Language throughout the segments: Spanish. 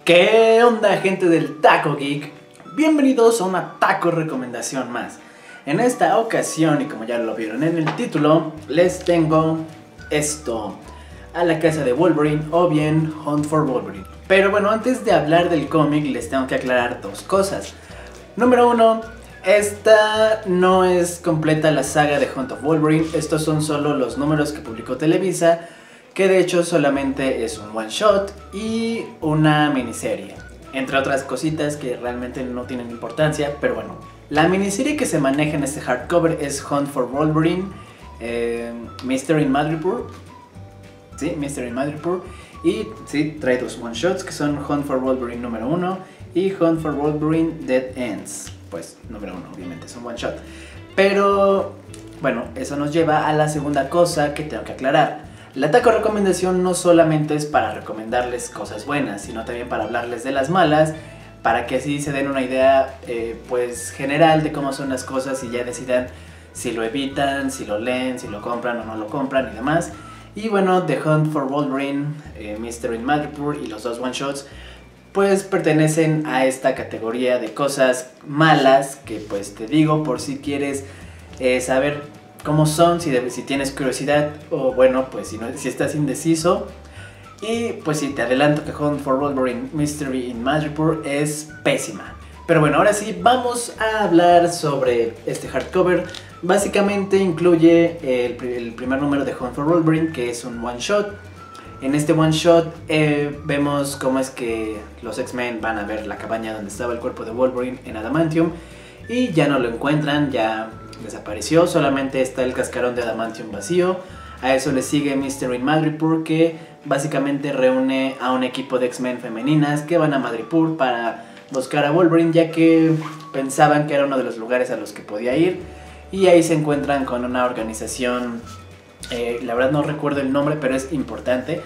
¿Qué onda, gente del Taco Geek? Bienvenidos a una taco recomendación más. En esta ocasión, y como ya lo vieron en el título, les tengo esto: A la casa de Wolverine, o bien Hunt for Wolverine. Pero bueno, antes de hablar del cómic les tengo que aclarar dos cosas. Número uno, esta no es completa la saga de Hunt of Wolverine. Estos son solo los números que publicó Televisa, que de hecho solamente es un one shot y una miniserie, entre otras cositas que realmente no tienen importancia. Pero bueno, la miniserie que se maneja en este hardcover es Hunt for Wolverine, Mystery in Madripoor. Sí, Mystery in Madripoor. Y sí, trae dos one shots que son Hunt for Wolverine número 1 y Hunt for Wolverine Dead Ends. Pues número 1, obviamente, es un one shot. Pero bueno, eso nos lleva a la segunda cosa que tengo que aclarar. La taco recomendación no solamente es para recomendarles cosas buenas, sino también para hablarles de las malas, para que así se den una idea pues general de cómo son las cosas y ya decidan si lo evitan, si lo leen, si lo compran o no lo compran y demás. Y bueno, The Hunt for Wolverine, Mystery in Madripoor y los dos one shots pues pertenecen a esta categoría de cosas malas que pues te digo por si quieres saber cómo son, si tienes curiosidad, o bueno, pues si estás indeciso. Y pues sí, te adelanto que Hunt for Wolverine Mystery in Madripoor es pésima. Pero bueno, ahora sí, vamos a hablar sobre este hardcover. Básicamente incluye el primer número de Hunt for Wolverine, que es un one shot. En este one shot vemos cómo es que los X-Men van a ver la cabaña donde estaba el cuerpo de Wolverine en Adamantium y ya no lo encuentran, ya desapareció, solamente está el cascarón de Adamantium vacío. A eso le sigue Mystery in Madripoor, que básicamente reúne a un equipo de X-Men femeninas que van a Madripoor para buscar a Wolverine, ya que pensaban que era uno de los lugares a los que podía ir. Y ahí se encuentran con una organización, la verdad no recuerdo el nombre, pero es importante.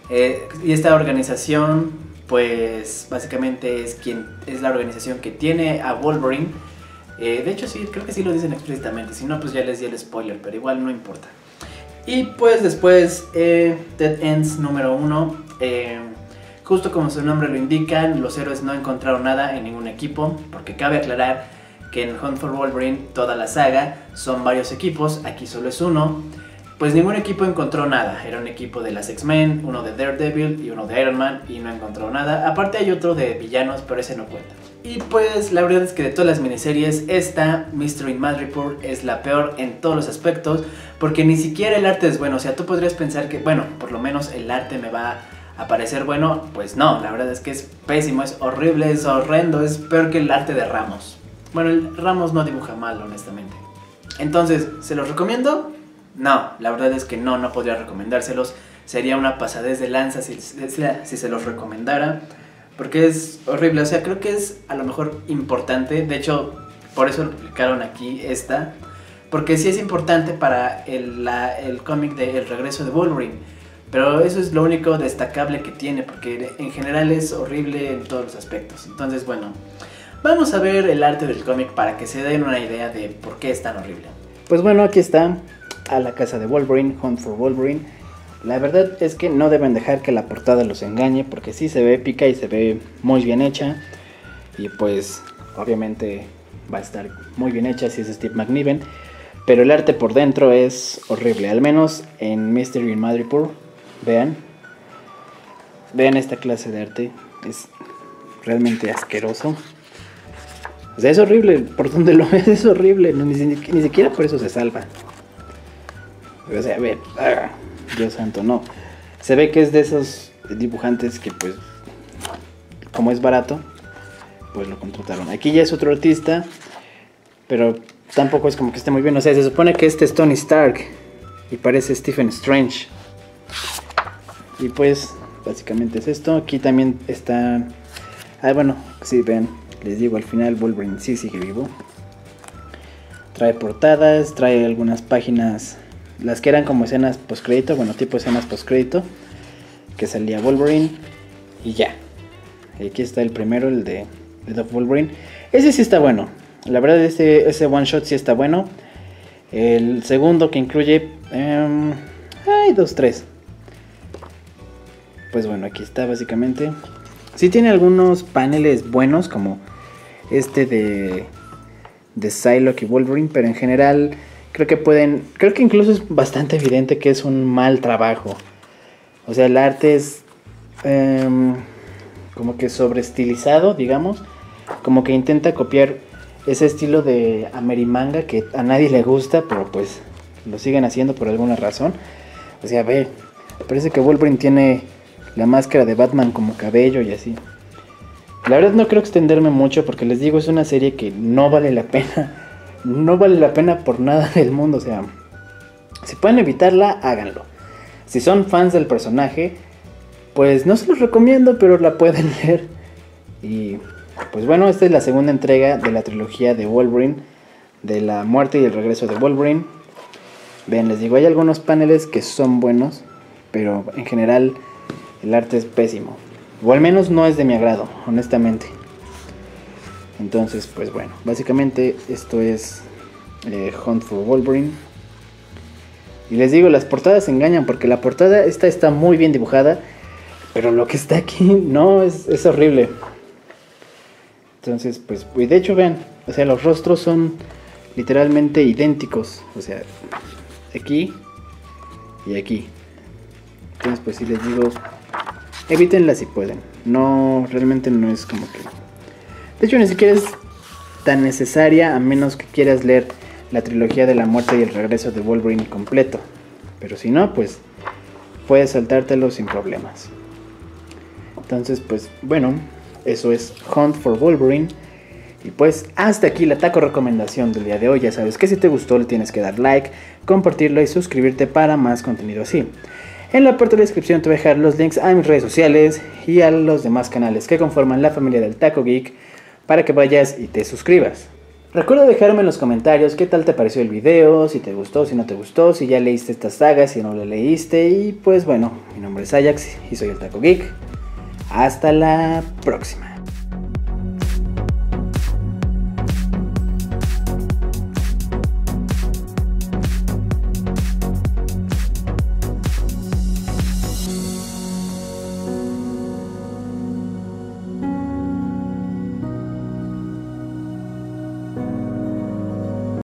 Y esta organización pues básicamente es la organización que tiene a Wolverine. De hecho sí, creo que sí lo dicen explícitamente, si no pues ya les di el spoiler, pero igual no importa. Y pues después Dead Ends número 1, justo como su nombre lo indica, los héroes no encontraron nada en ningún equipo, porque cabe aclarar que en Hunt for Wolverine toda la saga son varios equipos, aquí solo es uno. Pues ningún equipo encontró nada, era un equipo de las X-Men, uno de Daredevil y uno de Iron Man, y no encontró nada. Aparte hay otro de villanos, pero ese no cuenta. Y pues la verdad es que de todas las miniseries, esta Mystery in Madripoor es la peor en todos los aspectos, porque ni siquiera el arte es bueno. O sea, tú podrías pensar que, bueno, por lo menos el arte me va a parecer bueno. Pues no, la verdad es que es pésimo, es horrible, es horrendo, es peor que el arte de Ramos. Bueno, el Ramos no dibuja mal, honestamente. Entonces, ¿se los recomiendo? No, la verdad es que no podría recomendárselos. Sería una pasadez de lanza si se los recomendara, porque es horrible. O sea, creo que es a lo mejor importante. De hecho, por eso lo publicaron aquí esta, porque sí es importante para el cómic de El Regreso de Wolverine. Pero eso es lo único destacable que tiene, porque en general es horrible en todos los aspectos. Entonces, bueno, vamos a ver el arte del cómic para que se den una idea de por qué es tan horrible. Pues bueno, aquí está A la casa de Wolverine, Hunt for Wolverine. La verdad es que no deben dejar que la portada los engañe, porque sí se ve épica y se ve muy bien hecha. Y pues obviamente va a estar muy bien hecha si es Steve McNiven. Pero el arte por dentro es horrible, al menos en Mystery in Madripoor. Vean esta clase de arte, es realmente asqueroso. O sea, es horrible, por donde lo ves es horrible, no, ni siquiera por eso se salva. O sea, a ver, Dios santo, no. Se ve que es de esos dibujantes que pues, como es barato, pues lo contrataron. Aquí ya es otro artista, pero tampoco es como que esté muy bien. O sea, se supone que este es Tony Stark y parece Stephen Strange. Y pues, básicamente es esto. Aquí también está... bueno, sí, ven, les digo, al final Wolverine sí sigue vivo. Trae portadas, trae algunas páginas, las que eran como escenas postcrédito, bueno, tipo escenas postcrédito, que salía Wolverine y ya. Y aquí está el primero, el de Wolverine. Ese sí está bueno, la verdad ese one shot sí está bueno. El segundo que incluye, hay 2, 3. Pues bueno, aquí está básicamente. Sí tiene algunos paneles buenos, como este de Psylocke y Wolverine, pero en general creo que incluso es bastante evidente que es un mal trabajo. O sea, el arte es como que sobreestilizado, digamos, como que intenta copiar ese estilo de Amerimanga que a nadie le gusta, pero pues lo siguen haciendo por alguna razón. O sea, parece que Wolverine tiene la máscara de Batman como cabello y así. La verdad no creo extenderme mucho porque les digo, es una serie que no vale la pena. No vale la pena por nada del mundo. O sea, si pueden evitarla, háganlo. Si son fans del personaje, pues no se los recomiendo, pero la pueden leer. Y pues bueno, esta es la segunda entrega de la trilogía de Wolverine, de la muerte y el regreso de Wolverine. Ven, les digo, hay algunos paneles que son buenos, pero en general el arte es pésimo. O al menos no es de mi agrado, honestamente. Entonces, pues bueno, básicamente esto es Hunt for Wolverine. Y les digo, las portadas engañan, porque la portada esta está muy bien dibujada, pero lo que está aquí no, es horrible. Entonces, pues, de hecho vean, o sea, los rostros son literalmente idénticos. O sea, aquí y aquí. Entonces, pues si les digo, evítenla si pueden. No, realmente no es como que... De hecho, ni siquiera es tan necesaria, a menos que quieras leer la trilogía de la muerte y el regreso de Wolverine completo. Pero si no, pues puedes saltártelo sin problemas. Entonces, pues bueno, eso es Hunt for Wolverine. Y pues hasta aquí la taco recomendación del día de hoy. Ya sabes que si te gustó le tienes que dar like, compartirlo y suscribirte para más contenido así. En la parte de la descripción te voy a dejar los links a mis redes sociales y a los demás canales que conforman la familia del Taco Geek, para que vayas y te suscribas. Recuerda dejarme en los comentarios qué tal te pareció el video, si te gustó, si no te gustó, si ya leíste esta saga, si no la leíste. Y pues bueno, mi nombre es Ajax y soy el Taco Geek. Hasta la próxima.